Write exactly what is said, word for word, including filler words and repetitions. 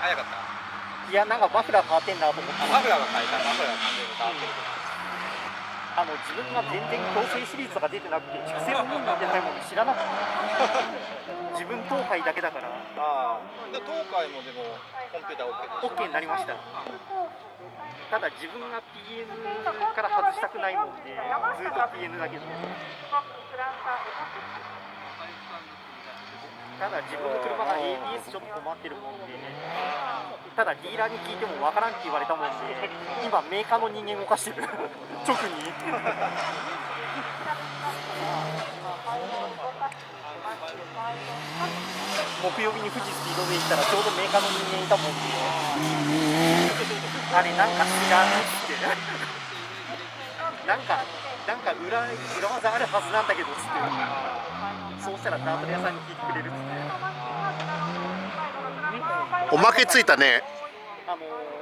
早かった。 いや、なんかマフラー変わってんなと思って。 マフラーが変えた。マフラーが完全に変わってる。 あの自分が全然強制シリーズとか出てなくて、畜生本人なんてないもん知らなくて。自分東海だけだから。 ああ。で東海もでもコンピューター OK でしょ。 OK になりました。ただ自分が ピーエヌ から外したくないもんで、ずっと ピーエヌ だけど。ただ自分の車が エービーエス ちょっと困ってるもんで、ただディーラーに聞いてもわからんって言われたもんで、今メーカーの人間動かしてる。直に。木曜日に富士スピードウェイ行ったらちょうどメーカーの人間いたもんで、あれなんか知らんってなんかなんか裏裏技あるはずなんだけどっつって、そうしたらダートレ屋さんに聞いてくれるっつって。 おまけついたね。 あのー